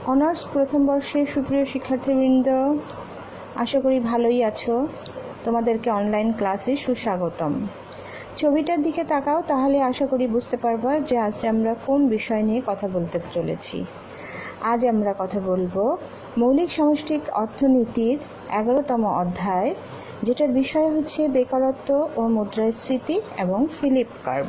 Honours প্রথম বর্ষে সুপ্রিয় শিক্ষার্থীবৃন্দ, আশা করি ভালোই আছো। তোমাদেরকে অনলাইন ক্লাসে সুস্বাগতম। ছবিটার দিকে তাকাও, তাহলে আশা করি বুঝতে পারবা যে আজ আমরা কোন বিষয় নিয়ে কথা বলতে চলেছি। আজ আমরা কথা বলবো মৌলিক সামষ্টিক অর্থনীতির 11তম অধ্যায়, যেটার বিষয় হচ্ছে বেকারত্ব ও মুদ্রাস্ফীতি এবং ফিলিপ কার্ভ।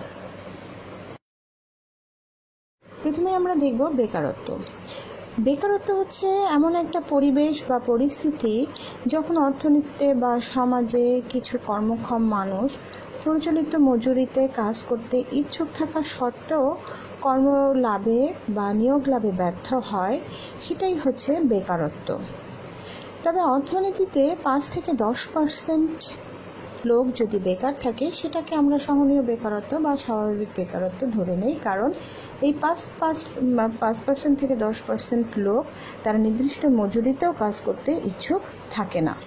প্রথমে আমরা দেখব বেকারত্ব। বেকারত্ব হচ্ছে এমন একটা পরিবেশ বা পরিস্থিতি যখন অর্থনীতিতে বা সমাজে কিছু কর্মক্ষম মানুষ প্রচলিত মজুরিতে কাজ করতে ইচ্ছুক থাকা সত্ত্বেও কর্মলাভে বা নিয়োগ লাভে ব্যর্থ হয়, সেটাই হচ্ছে বেকারত্ব। তবে অর্থনীতিতে 5 থেকে 10% লোক যদি বেকার থাকে, সেটাকে আমরা সহনীয় বেকারত্ব বা স্বাভাবিক বেকারত্ব ধরে নেই, কারণ এই 5% থেকে 10% লোক তারা নির্দিষ্ট মজুরিতেও কাজ করতে ইচ্ছুক থাকে না।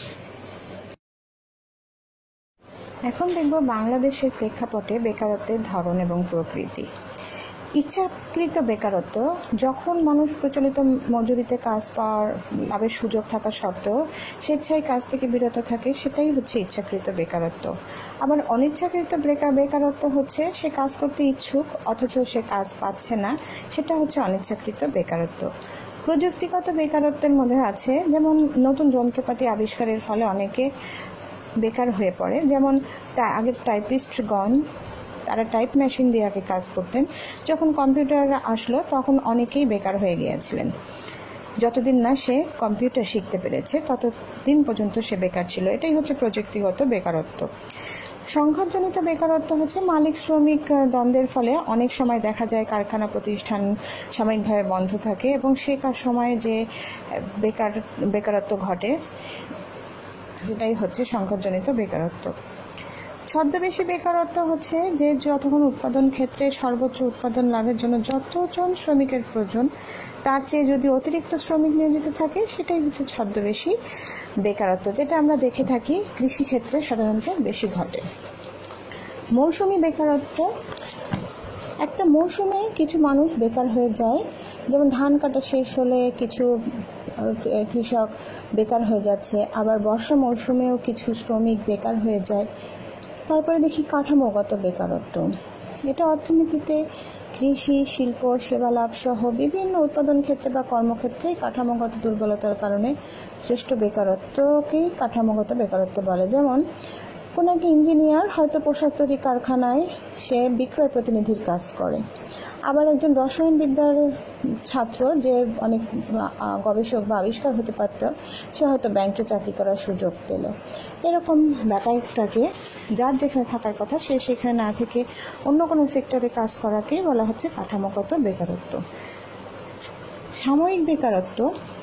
এখন দেখব বাংলাদেশের প্রেক্ষাপটে বেকারত্বের ধরন এবং প্রকৃতি। ইচ্ছাকৃত বেকারত্ব, যখন মানুষ প্রচলিত মজুরিতে কাজ পাওয়ার লাভের সুযোগ থাকা সত্ত্বেও স্বেচ্ছায় কাজ থেকে বিরত থাকে, সেটাই হচ্ছে ইচ্ছাকৃত বেকারত্ব। আবার অনিচ্ছাকৃত বেকারত্ব হচ্ছে সে কাজ করতে ইচ্ছুক অথচ সে কাজ পাচ্ছে না, সেটা হচ্ছে অনিচ্ছাকৃত বেকারত্ব। প্রযুক্তিগত বেকারত্বের মধ্যে আছে, যেমন নতুন যন্ত্রপাতি আবিষ্কারের ফলে অনেকে বেকার হয়ে পড়ে। যেমন আগের টাইপিস্টগণ, তারা টাইপ মেশিন দিয়ে আগে কাজ করতেন। যখন কম্পিউটার আসলো তখন অনেকেই বেকার হয়ে গিয়েছিলেন। যতদিন না সে কম্পিউটার শিখতে পেরেছে ততদিন পর্যন্ত সে বেকার ছিল। এটাই হচ্ছে প্রযুক্তিগত বেকারত্ব। সংঘাতজনিত বেকারত্ব হচ্ছে মালিক শ্রমিক দ্বন্দ্বের ফলে অনেক সময় দেখা যায় কারখানা প্রতিষ্ঠান সাময়িকভাবে বন্ধ থাকে এবং সে সময়ে যে বেকারত্ব ঘটে, সেটাই হচ্ছে সংঘাতজনিত বেকারত্ব। ছদ্মবেশী বেকারত্ব হচ্ছে যে যতক্ষণ উৎপাদন ক্ষেত্রে সর্বোচ্চ উৎপাদন লাভের জন্য যতজন শ্রমিকের প্রয়োজন, তার চেয়ে যদি অতিরিক্ত শ্রমিক নিয়োজিত থাকে, সেটাই হচ্ছে ছদ্মবেশী বেকারত্ব, যেটা আমরা দেখে থাকি কৃষিক্ষেত্রে সাধারণত বেশি ঘটে। মৌসুমী বেকারত্ব, একটা মৌসুমে কিছু মানুষ বেকার হয়ে যায়, যেমন ধান কাটা শেষ হলে কিছু কৃষক বেকার হয়ে যাচ্ছে, আবার বর্ষা মৌসুমেও কিছু শ্রমিক বেকার হয়ে যায়। তারপরে দেখি কাঠামোগত বেকারত্ব। এটা অর্থনীতিতে কৃষি, শিল্প, সেবা লাভ সহ বিভিন্ন উৎপাদন ক্ষেত্রে বা কর্মক্ষেত্রে কাঠামোগত দুর্বলতার কারণে সৃষ্ট বেকারত্বকেই কাঠামোগত বেকারত্ব বলে। যেমন কোনো এক ইঞ্জিনিয়ার হয়তো পোশাক তৈরি কারখানায় সে বিক্রয় প্রতিনিধির কাজ করে, আবার একজন রসায়নবিদ্যার ছাত্র যে অনেক গবেষক বা আবিষ্কার হতে পারত, সে হয়তো ব্যাংকে চাকরি করার সুযোগ পেল। এরকম ব্যাপারটাকে, যার যেখানে থাকার কথা সে সেখানে না থেকে অন্য কোনো সেক্টরে কাজ করাকেই বলা হচ্ছে কাঠামোগত বেকারত্ব। সাময়িক বেকারত্ব,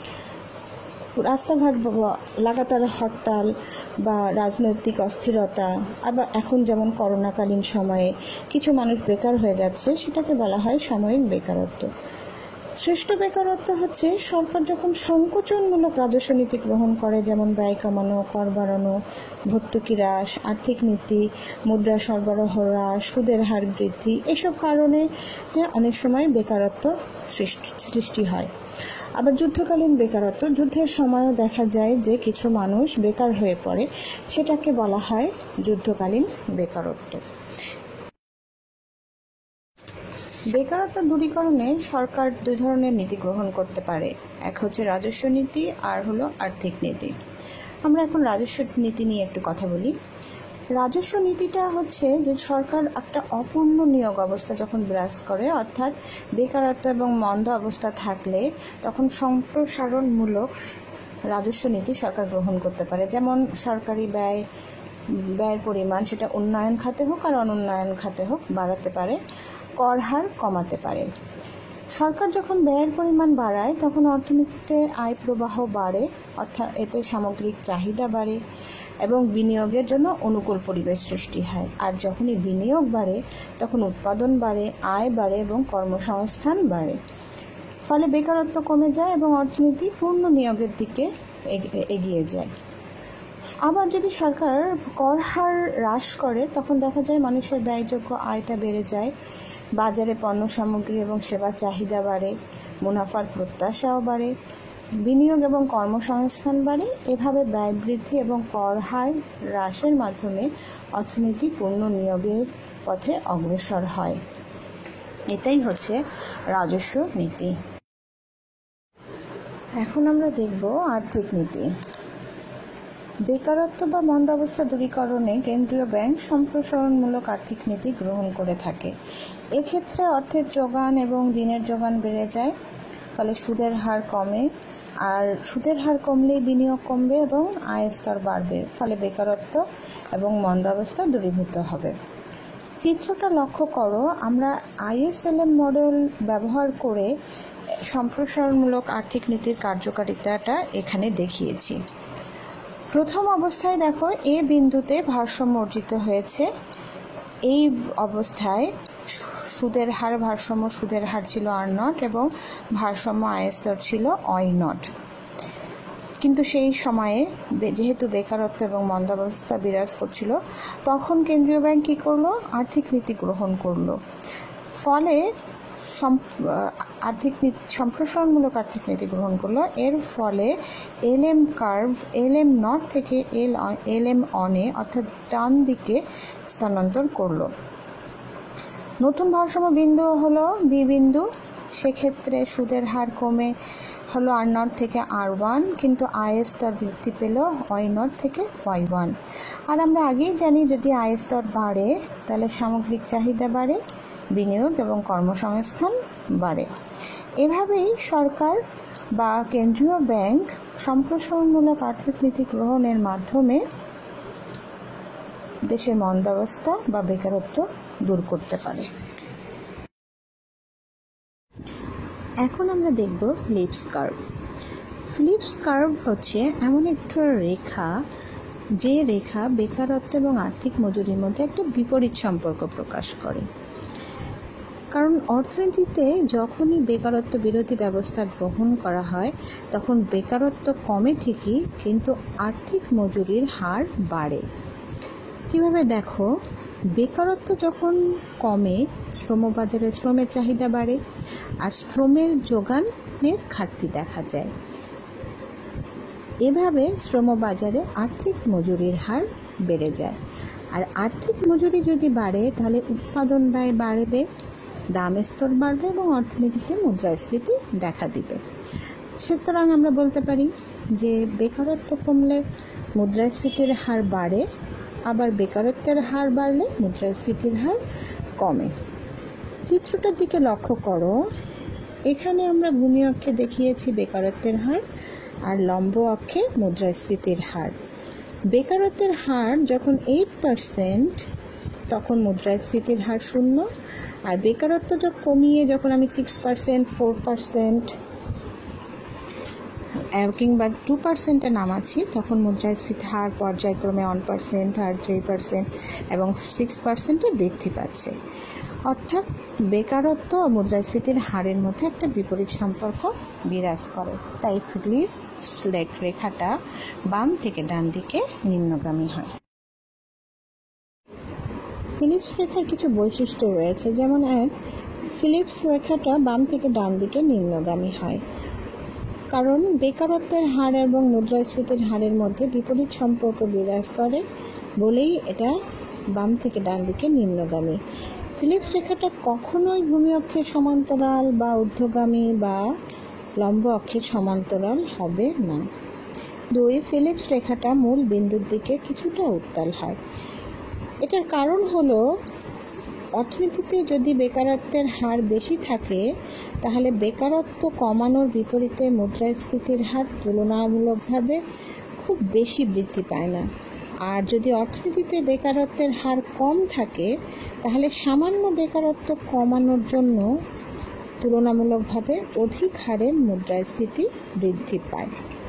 রাস্তাঘাট লাগাতার হরতাল বা রাজনৈতিক অস্থিরতা, আবার এখন যেমন করোনাকালীন সময়ে কিছু মানুষ বেকার হয়ে যাচ্ছে, সেটাকে বলা হয় সাময়িক বেকারত্ব। শ্রেষ্ঠ বেকারত্ব হচ্ছে সরকার যখন সংকোচনমূলক রাজস্ব নীতি গ্রহণ করে, যেমন ব্যয় কমানো, কর বাড়ানো, ভর্তুকি হ্রাস, আর্থিক নীতি, মুদ্রা সরবরাহ হ্রাস, সুদের হার বৃদ্ধি, এসব কারণে অনেক সময় বেকারত্ব সৃষ্টি হয়। আবার যুদ্ধকালীন বেকারত্ব, যুদ্ধের সময়ও দেখা যায় যে কিছু মানুষ বেকার হয়ে পড়ে, সেটাকে বলা হয় যুদ্ধকালীন বেকারত্ব। বেকারত্ব দূরীকরণে সরকার 2 ধরনের নীতি গ্রহণ করতে পারে, এক হচ্ছে রাজস্ব নীতি আর হলো আর্থিক নীতি। আমরা এখন রাজস্ব নীতি নিয়ে একটু কথা বলি। রাজস্ব নীতিটা হচ্ছে যে সরকার একটা অপূর্ণ নিয়োগ অবস্থা যখন বিরাজ করে, অর্থাৎ বেকারত্ব এবং মন্দা অবস্থা থাকলে তখন সম্প্রসারণমূলক রাজস্ব নীতি সরকার গ্রহণ করতে পারে। যেমন সরকারি ব্যয়ের পরিমাণ, সেটা উন্নয়ন খাতে হোক আর অনুন্নয়ন খাতে হোক, বাড়াতে পারে, কর হার কমাতে পারে। সরকার যখন ব্যয়ের পরিমাণ বাড়ায় তখন অর্থনীতিতে আয় প্রবাহ বাড়ে, অর্থাৎ এতে সামগ্রিক চাহিদা বাড়ে এবং বিনিয়োগের জন্য অনুকূল পরিবেশ সৃষ্টি হয়। আর যখনই বিনিয়োগ বাড়ে তখন উৎপাদন বাড়ে, আয় বাড়ে এবং কর্মসংস্থান বাড়ে। ফলে বেকারত্ব কমে যায় এবং অর্থনীতি পূর্ণ নিয়োগের দিকে এগিয়ে যায়। আবার যদি সরকার কর হার হ্রাস করে, তখন দেখা যায় মানুষের ব্যয়যোগ্য আয়টা বেড়ে যায়, বাজারে পণ্য সামগ্রী এবং সেবার চাহিদা বাড়ে, মুনাফার প্রত্যাশাও বাড়ে, বিনিয়োগ এবং কর্মসংস্থান বাড়ে। এভাবে ব্যয় বৃদ্ধি এবং কর হার হ্রাসের মাধ্যমে অর্থনীতি পূর্ণ নিয়োগের পথে অগ্রসর হয়। এটাই হচ্ছে রাজস্ব নীতি। এখন আমরা দেখব আর্থিক নীতি। বেকারত্ব বা মন্দাবস্থা দূরীকরণে কেন্দ্রীয় ব্যাংক সম্প্রসারণমূলক আর্থিক নীতি গ্রহণ করে থাকে। এক্ষেত্রে অর্থের যোগান এবং ঋণের যোগান বেড়ে যায়, ফলে সুদের হার কমে, আর সুদের হার কমলেই বিনিয়োগ কমবে এবং আয়ের স্তর বাড়বে, ফলে বেকারত্ব এবং মন্দাবস্থা দূরীভূত হবে। চিত্রটা লক্ষ্য করো, আমরা ISLM মডেল ব্যবহার করে সম্প্রসারণমূলক আর্থিক নীতির কার্যকারিতাটা এখানে দেখিয়েছি। প্রথম অবস্থায় দেখো এ বিন্দুতে ভারসাম্য অর্জিত হয়েছে। এই অবস্থায় সুদের হার ছিল R0 এবং ভারসাম্য আয়ের স্তর ছিল Y0। কিন্তু সেই সময়ে যেহেতু বেকারত্ব এবং মন্দাবস্থা বিরাজ করছিল, তখন কেন্দ্রীয় ব্যাংক কী করলো? আর্থিক নীতি গ্রহণ করলো। ফলে সম্প্রসারণমূলক আর্থিক নীতি গ্রহণ করলো। এর ফলে LM কার্ভ LM নট থেকে LM অনে অর্থাৎ ডান দিকে স্থানান্তর করলো। নতুন ভারসাম্য বিন্দু হলো B বিন্দু। সেক্ষেত্রে সুদের হার কমে হলো R0 থেকে R1, কিন্তু আয়ের স্তর বৃদ্ধি পেল Y0 থেকে Y1। আর আমরা আগেই জানি, যদি আয়ের স্তর বাড়ে তাহলে সামগ্রিক চাহিদা বাড়ে, বিনিয়োগ এবং কর্মসংস্থান বাড়ে। এভাবেই সরকার বা কেন্দ্রীয় ব্যাংক সম্প্রসারণমূলক আর্থিক নীতি গ্রহণের মাধ্যমে দেশের মন্দাবস্থা বা বেকারত্ব দূর করতে পারে। এখন আমরা দেখব ফিলিপস কার্ভ। ফিলিপস কার্ভ হচ্ছে এমন একটা রেখা, যে রেখা বেকারত্ব এবং আর্থিক মজুরির মধ্যে একটা বিপরীত সম্পর্ক প্রকাশ করে। কারণ অর্থনীতিতে যখনই বেকারত্ব বিরোধী ব্যবস্থা গ্রহণ করা হয়, তখন বেকারত্ব কমে ঠিকই, কিন্তু আর্থিক মজুরির হার বাড়ে। কিভাবে দেখো, বেকারত্ব যখন কমে শ্রমবাজারে শ্রমের চাহিদা বাড়ে আর শ্রমের যোগানের ঘাটতি দেখা যায়। এভাবে শ্রমবাজারে আর্থিক মজুরির হার বেড়ে যায়। আর আর্থিক মজুরি যদি বাড়ে তাহলে উৎপাদন ব্যয় বাড়বে, দামের স্তর বাড়বে এবং অর্থনীতিতে মুদ্রাস্ফীতি দেখা দিবে। সুতরাং আমরা বলতে পারি যে বেকারত্ব কমলে মুদ্রাস্ফীতির হার বাড়ে, আবার বেকারত্বের হার বাড়লে মুদ্রাস্ফীতির হার কমে। চিত্রটার দিকে লক্ষ্য করো, এখানে আমরা ভূমি অক্ষে দেখিয়েছি বেকারত্বের হার আর লম্ব অক্ষে মুদ্রাস্ফীতির হার। বেকারত্বের হার যখন 8%, তখন মুদ্রাস্ফীতির হার 0, আর বেকারত্ব কমিয়ে যখন আমি 6%, 4% কিংবা 2% নামাচ্ছি, তখন মুদ্রাস্ফীতির হার পর্যায়ক্রমে 1%, 3% এবং 6% বৃদ্ধি পাচ্ছে। অর্থাৎ বেকারত্ব ও মুদ্রাস্ফীতির হারের মধ্যে একটা বিপরীত সম্পর্ক বিরাজ করে। তাই ফিলিপস রেখাটা বাম থেকে ডান দিকে নিম্নগামী হয়। ফিলিপস রেখার কিছু বৈশিষ্ট্য রয়েছে, যেমন ফিলিপস রেখাটা বাম থেকে ডান দিকে নিম্নগামী হয় কারণ বেকারত্বের হার এবং মুদ্রাস্ফীতির হারের মধ্যে বিপরীত সম্পর্ক বিরাজ করে বলেই এটা বাম থেকে ডান দিকে নিম্নগামী। ফিলিপস রেখাটা কখনোই ভূমি অক্ষের সমান্তরাল বা ঊর্ধ্বগামী বা লম্ব অক্ষের সমান্তরাল হবে না। 2, ফিলিপস রেখাটা মূল বিন্দুর দিকে কিছুটা উত্তাল হয়। এটার কারণ হলো, অর্থনীতিতে যদি বেকারত্বের হার বেশি থাকে তাহলে বেকারত্ব কমানোর বিপরীতে মুদ্রাস্ফীতির হার তুলনামূলকভাবে খুব বেশি বৃদ্ধি পায় না। আর যদি অর্থনীতিতে বেকারত্বের হার কম থাকে তাহলে সামান্য বেকারত্ব কমানোর জন্য তুলনামূলকভাবে অধিক হারে মুদ্রাস্ফীতি বৃদ্ধি পায়।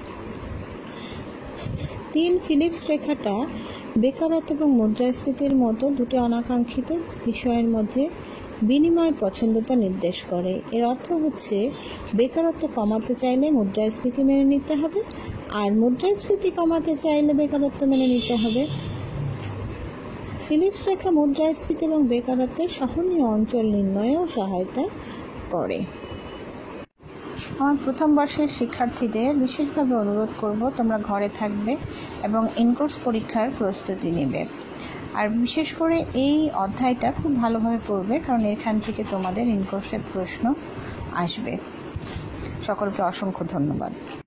3, ফিলিপস রেখাটা বেকারত্ব এবং মুদ্রাস্ফীতির মতো দুটি অনাকাঙ্ক্ষিত বিষয়ের মধ্যে বিনিময় পছন্দতা নির্দেশ করে। এর অর্থ হচ্ছে, বেকারত্ব কমাতে চাইলে মুদ্রাস্ফীতি মেনে নিতে হবে, আর মুদ্রাস্ফীতি কমাতে চাইলে বেকারত্ব মেনে নিতে হবে। ফিলিপস রেখা মুদ্রাস্ফীতি এবং বেকারত্বের সহনীয় অঞ্চল নির্ণয়েও সহায়তা করে। আমার প্রথম বর্ষের শিক্ষার্থীদের বিশেষভাবে অনুরোধ করব, তোমরা ঘরে থাকবে এবং ইনকোর্স পরীক্ষার প্রস্তুতি নেবে। আর বিশেষ করে এই অধ্যায়টা খুব ভালোভাবে পড়বে, কারণ এখান থেকে তোমাদের ইনকোর্সের প্রশ্ন আসবে। সকলকে অসংখ্য ধন্যবাদ।